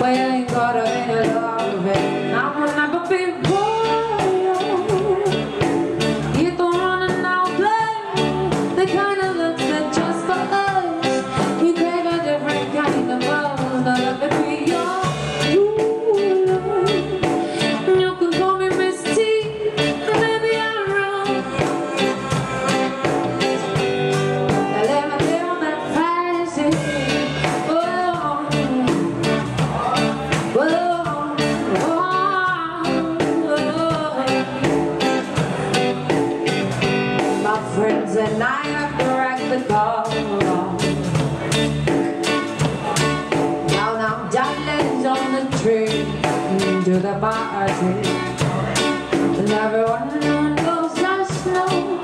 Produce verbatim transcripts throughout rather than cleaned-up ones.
Well, you ain't gotta be in love with it. I will never be royal. You don't wanna now play the kind of love that just for us. You crave a different kind of love. Now let me be your ruler. You can call me Miss T, maybe I'm wrong. Now let me live that fantasy. Friends and I have cracked the code. Now, now, darlings on the tree to the party, and everyone knows us knows.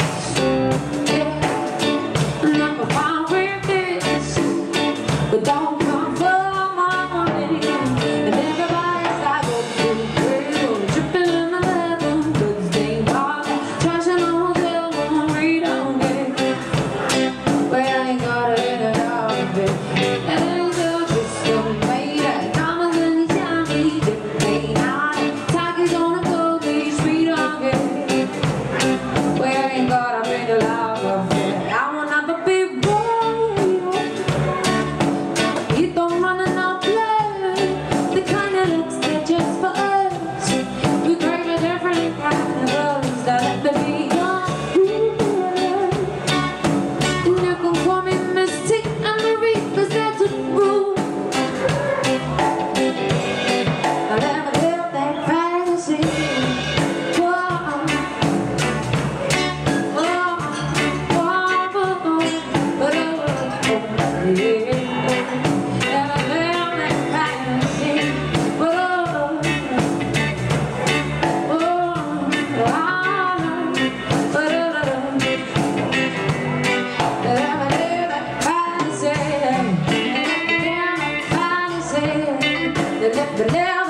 Yeah, never found with this, but don't come for my money. And everybody's got to go through, tripping in the leather, good thing, trashing on. But now